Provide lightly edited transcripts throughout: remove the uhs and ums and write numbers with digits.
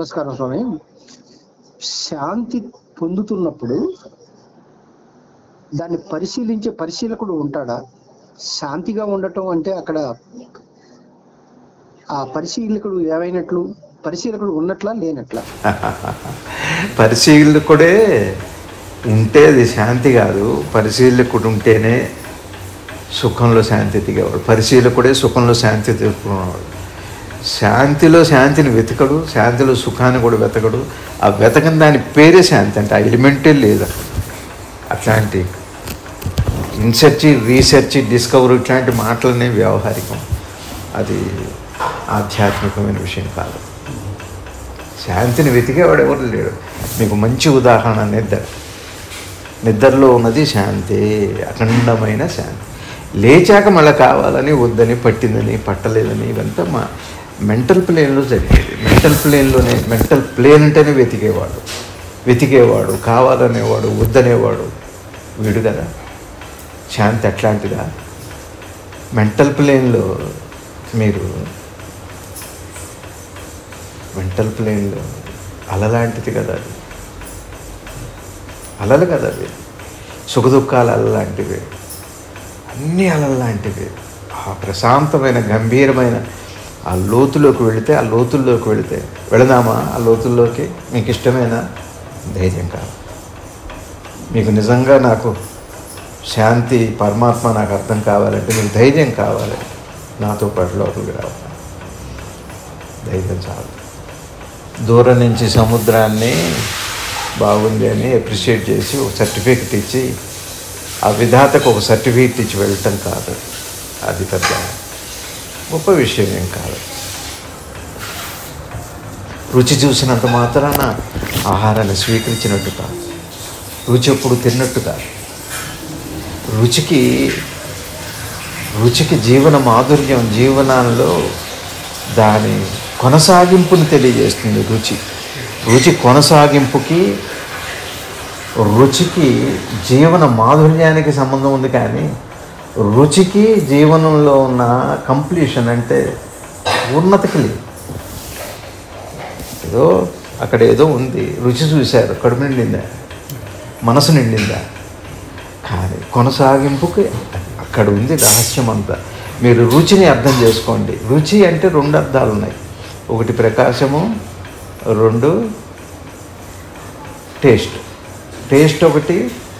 నమస్కారం స్వామి. శాంతి పొందుతున్నప్పుడు దాన్ని పరిశీలించే పరిశీలకుడు ఉంటాడా? శాంతిగా ఉండటం అంటే అక్కడ ఆ పరిశీలకుడు ఏమైనట్లు? పరిశీలకుడు ఉన్నట్లా లేనట్లా? పరిశీలకుడే ఉంటే అది శాంతి కాదు. పరిశీలకుడు ఉంటేనే సుఖంలో శాంతి దిగేవాడు. పరిశీలకుడే సుఖంలో శాంతి తెచ్చుకునేవాడు. శాంతిలో శాంతిని వెతకడు, శాంతిలో సుఖాన్ని కూడా వెతకడు. ఆ వెతకని దాని పేరే శాంతి అంటే ఆ ఎలిమెంటే లేదు. అట్లాంటి ఇన్సెర్చ్, రీసెర్చ్, డిస్కవర్ ఇట్లాంటి మాటలనే వ్యవహారికం. అది ఆధ్యాత్మికమైన విషయం కాదు. శాంతిని వెతికేవాడు ఎవరు లేడు. మీకు మంచి ఉదాహరణ నిద్రలో ఉన్నది శాంతి, అఖండమైన శాంతి. లేచాక మళ్ళీ కావాలని వద్దని పట్టిందని పట్టలేదని ఇవంతా మా మెంటల్ ప్లేన్లో జరిగేది. మెంటల్ ప్లేన్ అంటేనే వెతికేవాడు, కావాలనేవాడు, వద్దనేవాడు వీడు కదా. శాంతి అట్లాంటిదా? మెంటల్ ప్లేన్లో అలలాంటిది కదా అది. అలలు కదా అది. సుఖదుఖాలు అలలాంటివి, అన్నీ అలలాంటివి. ఆ ప్రశాంతమైన గంభీరమైన ఆ లోతుల్లోకి వెళితే వెళదామా? ఆ లోతుల్లోకి మీకు ఇష్టమైన ధైర్యం కావాలి. మీకు నిజంగా నాకు శాంతి, పరమాత్మ నాకు అర్థం కావాలంటే మీకు ధైర్యం కావాలి. నాతో పాటు లోపలికి రావాలి. ధైర్యం చాలు. దూరం నుంచి సముద్రాన్ని బాగుంది అని అప్రిషియేట్ చేసి ఒక సర్టిఫికెట్ ఇచ్చి ఆ విధాతకు ఒక సర్టిఫికెట్ ఇచ్చి వెళ్ళటం కాదు. అది పెద్ద గొప్ప విషయం ఏం కాదు. రుచి చూసినంత మాత్రాన ఆహారాన్ని స్వీకరించినట్టు కాదు. రుచి ఎప్పుడు తిన్నట్టు కాదు. రుచికి జీవన మాధుర్యం, జీవనాల్లో దాని కొనసాగింపుని తెలియజేస్తుంది. రుచి కొనసాగింపుకి, రుచికి జీవన మాధుర్యానికి సంబంధం ఉంది. కానీ రుచికి జీవనంలో ఉన్న కంప్లీషన్ అంటే పూర్ణతకి లేదు. ఏదో అక్కడ ఏదో ఉంది, రుచి చూశారు, కడుపు నిండిందా, మనసు నిండిందా, కానీ కొనసాగింపుకి అక్కడ ఉంది రహస్యం అంతా. మీరు రుచిని అర్థం చేసుకోండి. రుచి అంటే రెండు అర్థాలు ఉన్నాయి. ఒకటి ప్రకాశము, రెండు టేస్ట్ ఒకటి,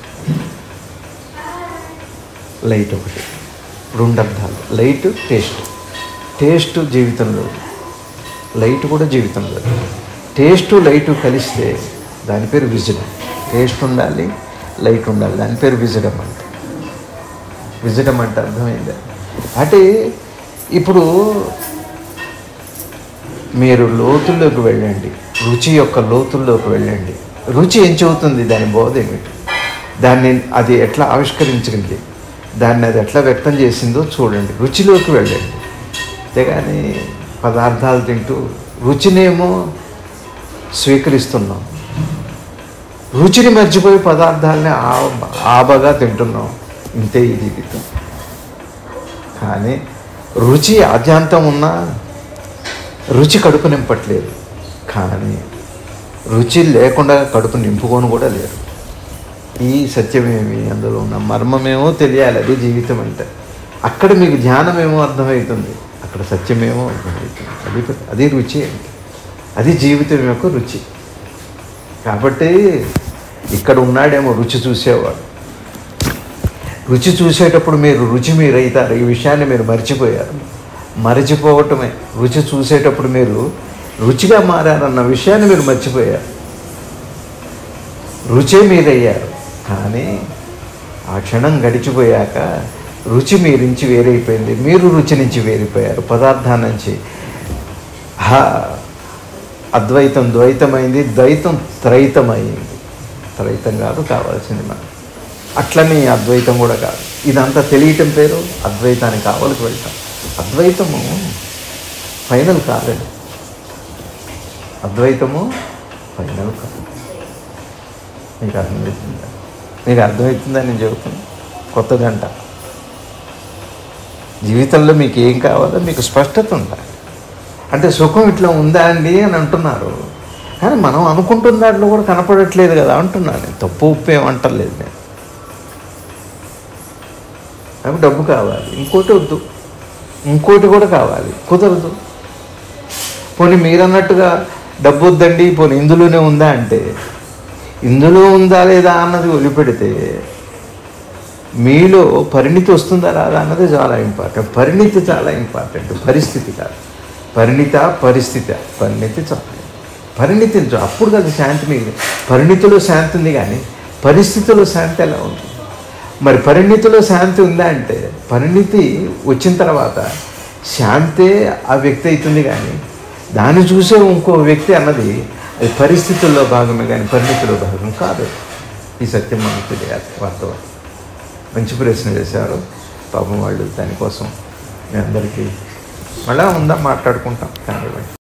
లైట్ ఒకటి. రెండు అర్థాలు, లైట్, టేస్ట్ జీవితంలో, లైట్ కూడా జీవితంలో. టేస్ట్ లైట్ కలిస్తే దాని పేరు విజడం. టేస్ట్ ఉండాలి, లైట్ ఉండాలి, దాని పేరు విజడం అంటే. విజడం అంటే అర్థమైందా? అంటే ఇప్పుడు మీరు లోతుల్లోకి వెళ్ళండి, రుచి యొక్క లోతుల్లోకి వెళ్ళండి. రుచి ఏం చెబుతుంది? దాని బోధ ఏమిటి? అది ఎట్లా ఆవిష్కరించింది, దాన్ని అది ఎట్లా వ్యక్తం చేసిందో చూడండి. రుచిలోకి వెళ్ళండి. అంతేగాని పదార్థాలు తింటూ రుచినేమో స్వీకరిస్తున్నాం, రుచిని మర్చిపోయి పదార్థాలని ఆబగా తింటున్నాం. ఇంతే ఈ జీవితం. కానీ రుచి ఆద్యాంతం ఉన్నా రుచి కడుపు నింపట్లేదు. కానీ రుచి లేకుండా కడుపు నింపుకొని కూడా లేరు. ఈ సత్యమేమి, అందులో ఉన్న మర్మమేమో తెలియాలి. అది జీవితం అంటే. అక్కడ మీకు జ్ఞానమేమో అర్థమవుతుంది, అక్కడ సత్యమేమో అర్థమవుతుంది. అది రుచి అంటే. అది జీవితం యొక్క రుచి. కాబట్టి ఇక్కడ ఉన్నాడేమో రుచి చూసేవాడు. రుచి చూసేటప్పుడు మీరైతారు. ఈ విషయాన్ని మీరు మరిచిపోవటమే. రుచి చూసేటప్పుడు మీరు రుచిగా మారారన్న విషయాన్ని మీరు మర్చిపోయారు. రుచే మీరయ్యారు. కానీ ఆ క్షణం గడిచిపోయాక రుచి మీ నుంచి వేరైపోయింది, మీరు రుచి నుంచి వేరిపోయారు. పదార్థాల నుంచి అద్వైతం ద్వైతమైంది, ద్వైతం త్రైతమైంది. త్రైతం కాదు కావాల్సింది మనం. అట్లని అద్వైతం కూడా కాదు. ఇదంతా తెలియటం పేరు అద్వైతానికి కావలికి వెళ్తాం. అద్వైతము ఫైనల్ కాదండి. అద్వైతము ఫైనల్ కాదు. మీకు అర్థమవుతుందని నేను చెబుతున్నాను. కొత్త గంట జీవితంలో మీకు ఏం కావాలో మీకు స్పష్టత ఉండాలి. అంటే సుఖం ఇట్లా ఉందా అండి అని అంటున్నారు. కానీ మనం అనుకుంటున్న దాంట్లో కూడా కనపడట్లేదు కదా అంటున్నాను నేను. తప్పు ఉప్పు ఏమంటలేదు నేను. నాకు డబ్బు కావాలి, ఇంకోటి వద్దు, ఇంకోటి కూడా కావాలి, కుదరదు. పోనీ మీరన్నట్టుగా డబ్బు వద్దండి, పోనీ ఇందులోనే ఉందా అంటే, ఇందులో ఉందా లేదా అన్నది వదిలిపెడితే మీలో పరిణితి వస్తుందా రాదా అన్నది చాలా ఇంపార్టెంట్. పరిణితి చాలా ఇంపార్టెంట్, పరిస్థితి కాదు. పరిస్థితి చాలా పరిణితిని అప్పుడు కదా శాంతి. మీకు పరిణితిలో శాంతి ఉంది కానీ పరిస్థితిలో శాంతి ఎలా ఉంది? మరి పరిణితిలో శాంతి ఉందా అంటే, పరిణితి వచ్చిన తర్వాత శాంతే ఆ వ్యక్తి అవుతుంది కానీ దాన్ని చూసే ఇంకో వ్యక్తి అన్నది అది పరిస్థితుల్లో భాగమే కానీ పరిణితిలో భాగం కాదు. ఈ సత్యం మనకు తెలియాలి. వాస్తవం. మంచి ప్రశ్న వేశారు పాపం వాళ్ళు. దానికోసం మీ అందరికీ మళ్ళా ఉందా మాట్లాడుకుంటాం కానీ